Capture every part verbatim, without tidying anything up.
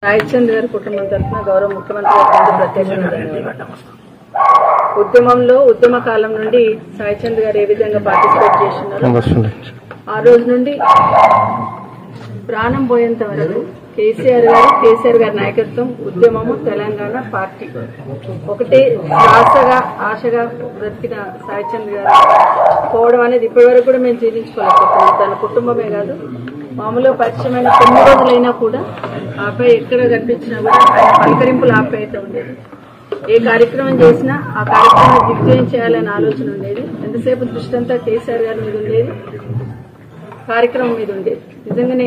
సాయిచంద్ గారి కుటుంబం తరఫున గౌరవ ముఖ్యమంత్రి గారికి ప్రత్యేకంగా ధన్యవాదాలు. ఉద్యమంలో ఉద్యమ కాలం నుండి సాయిచంద్ గారు ఏ విధంగా పార్టిసిపేట్ చేస్తున్నారు, ఆ రోజు నుండి ప్రాణం పోయేంత వరకు కేసీఆర్ గారు కేసీఆర్ గారి నాయకత్వం ఉద్యమము తెలంగాణ పార్టీ ఒకటే ఆశగా ఆశగా బ్రతికిన సాయిచంద్ గారు పోవడం అనేది ఇప్పటి వరకు కూడా మేము జీర్ణించుకోలేకపోతున్నాం. తన కుటుంబమే కాదు, మామూలుగా పరిచయమైన కొన్ని రోజులైనా కూడా ఆ అబ్బాయి ఎక్కడ కనిపించినా కూడా ఆయన పలకరింపులు ఆప్యాయత ఉండేది. ఏ కార్యక్రమం చేసినా ఆ కార్యక్రమాన్ని దిగ్విజయం చేయాలనే ఆలోచన ఉండేది. ఎంతసేపు దృష్టి అంతా కేసీఆర్ గారి మీద ఉండేది, కార్యక్రమం మీద ఉండేది. నిజంగానే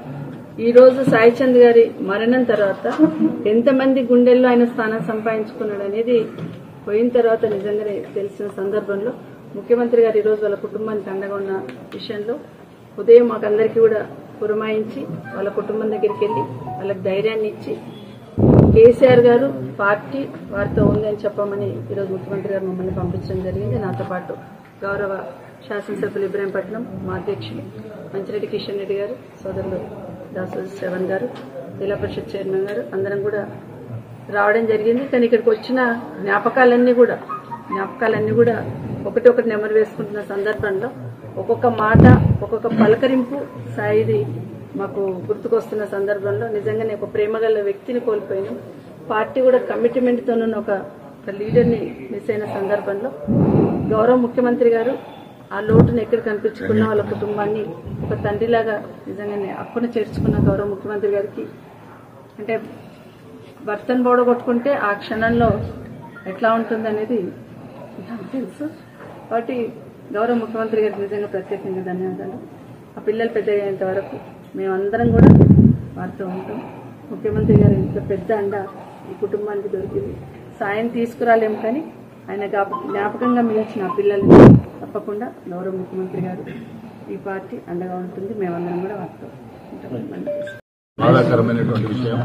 ఈ రోజు సాయిచంద్ గారి మరణం తర్వాత ఎంతమంది గుండెల్లో ఆయన స్థానం సంపాదించుకున్నాడు అనేది పోయిన తర్వాత నిజంగానే తెలిసిన సందర్భంలో ముఖ్యమంత్రి గారు ఈ రోజు వాళ్ళ కుటుంబానికి అండగా ఉన్న విషయంలో ఉదయం మాకందరికీ కూడా పురమాయించి వాళ్ళ కుటుంబం దగ్గరికి వెళ్లి వాళ్ళకి ధైర్యాన్ని ఇచ్చి కేసీఆర్ గారు పార్టీ వారితో ఉందని చెప్పమని ఈరోజు ముఖ్యమంత్రి గారు మమ్మల్ని పంపించడం జరిగింది. నాతో పాటు గౌరవ శాసనసభ్యులు ఇబ్రాహీంపట్నం మా అధ్యక్షులు మంచిరెడ్డి కిషన్ రెడ్డి గారు, సోదరులు దాసు శ్రవణ్ గారు, జిల్లా పరిషత్ చైర్మన్ గారు అందరం కూడా రావడం జరిగింది. కానీ ఇక్కడికి వచ్చిన జ్ఞాపకాలన్నీ కూడా జ్ఞాపకాలన్నీ కూడా ఒకటి ఒకటి నెమరు వేసుకుంటున్న సందర్భంలో ఒక్కొక్క మాట ఒక్కొక్క పలకరింపు సాయిది మాకు గుర్తుకొస్తున్న సందర్భంలో నిజంగానే ఒక ప్రేమగల వ్యక్తిని కోల్పోయినాం. పార్టీ కూడా కమిట్మెంట్తో ఒక లీడర్ని మిస్ అయిన సందర్భంలో గౌరవ ముఖ్యమంత్రి గారు ఆ లోటును ఎక్కడ కనిపించుకున్న వాళ్ళ కుటుంబాన్ని ఒక తండ్రిలాగా నిజంగానే అక్కున చేర్చుకున్న గౌరవ ముఖ్యమంత్రి గారికి, అంటే భర్తను బోడగొట్టుకుంటే ఆ క్షణంలో ఎట్లా ఉంటుంది అనేది నాకు తెలుసు. కాబట్టి గౌరవ ముఖ్యమంత్రి గారికి నిజంగా ప్రత్యేకంగా ధన్యవాదాలు. ఆ పిల్లలు పెద్దయ్యేంత వరకు మేమందరం కూడా వారితో ఉంటాం. ముఖ్యమంత్రి గారు ఇంత పెద్ద అండ ఈ కుటుంబానికి దొరికింది. సాయం తీసుకురాలేము, కానీ ఆయన జ్ఞాపకంగా మిగిల్చిన ఆ పిల్లల్ని తప్పకుండా గౌరవ ముఖ్యమంత్రి గారు ఈ పార్టీ అండగా ఉంటుంది. మేమందరం కూడా వారితో ఉంటాం. బాధాకరమైనటువంటి విషయం,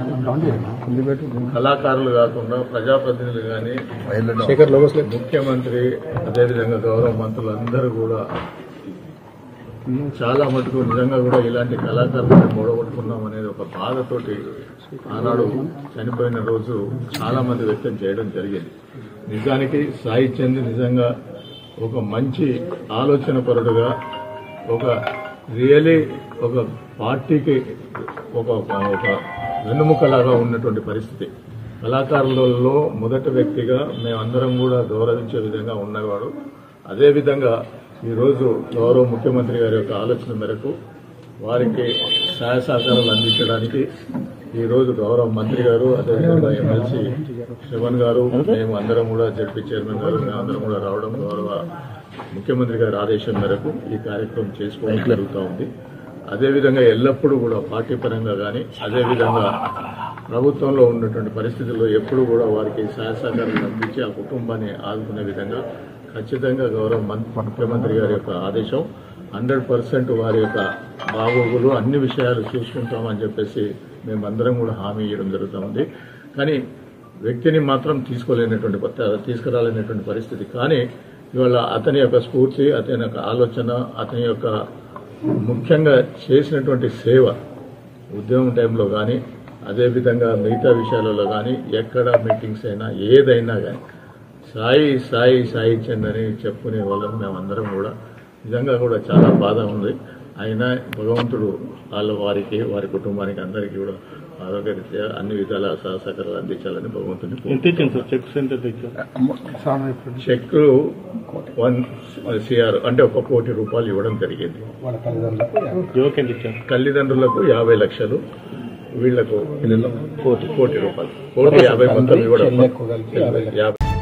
కళాకారులు కాకుండా ప్రజాప్రతినిధులు కానీ ముఖ్యమంత్రి అదేవిధంగా గౌరవ మంత్రులు అందరూ కూడా చాలా మటుకు నిజంగా కూడా ఇలాంటి కళాకారులను మూడగొట్టుకున్నాం అనేది ఒక బాధతోటి ఆనాడు చనిపోయిన రోజు చాలా మంది వ్యక్తం చేయడం జరిగింది. నిజానికి సాయిచంద్ నిజంగా ఒక మంచి ఆలోచన పరుడుగా, ఒక రియలీ ఒక పార్టీకి ఒక ఒక వెన్నుముకలాగా ఉన్నటువంటి పరిస్థితి. కళాకారులలో మొదటి వ్యక్తిగా మేమందరం కూడా గౌరవించే విధంగా ఉన్నవాడు. అదేవిధంగా ఈరోజు గౌరవ ముఖ్యమంత్రి గారి యొక్క ఆలోచన మేరకు వారికి సహాయ సహకారాలు అందించడానికి ఈరోజు గౌరవ మంత్రి గారు, అదేవిధంగా ఎమ్మెల్సీ శ్రవణ్ గారు, మేము అందరం కూడా జడ్పీ చైర్మన్ గారు మేమందరం కూడా రావడం గౌరవ ముఖ్యమంత్రి గారి ఆదేశం మేరకు ఈ కార్యక్రమం చేసుకోవడం జరుగుతూ ఉంది. అదేవిధంగా ఎల్లప్పుడూ కూడా పార్టీ పరంగా కానీ అదేవిధంగా ప్రభుత్వంలో ఉన్నటువంటి పరిస్థితుల్లో ఎప్పుడు కూడా వారికి సహాయ సహకారాలు అందించి ఆ కుటుంబాన్ని ఆదుకునే విధంగా ఖచ్చితంగా గౌరవ ముఖ్యమంత్రి గారి యొక్క ఆదేశం హండ్రెడ్ పర్సెంట్ వారి యొక్క బాగోగులు అన్ని విషయాలు చూసుకుంటామని చెప్పేసి మేమందరం కూడా హామీ ఇవ్వడం జరుగుతూ ఉంది. కానీ వ్యక్తిని మాత్రం తీసుకోలేనటువంటి తీసుకురాలేనటువంటి పరిస్థితి. కానీ ఇవాళ అతని యొక్క స్ఫూర్తి, అతని యొక్క ఆలోచన, అతని యొక్క ముఖ్యంగా చేసినటువంటి సేవ ఉద్యమం టైంలో కానీ అదేవిధంగా మిగతా విషయాలలో కానీ ఎక్కడ మీటింగ్స్ అయినా ఏదైనా కానీ సాయి సాయి సాయి చంద్ అని చెప్పుకునే వాళ్ళం మేమందరం కూడా నిజంగా కూడా చాలా బాధ ఉంది. అయినా భగవంతుడు వాళ్ళ వారికి వారి కుటుంబానికి అందరికీ కూడా ఆరోగ్యరీత్యా అన్ని విధాల సహసహకారాలు అందించాలని భగవంతుని చెక్ వన్ సిఆర్ అంటే ఒక కోటి రూపాయలు ఇవ్వడం జరిగింది. తల్లిదండ్రులకు యాభై లక్షలు, వీళ్లకు కోటి కోటి రూపాయలు, కోటి యాభై మొత్తం ఇవ్వడం యాభై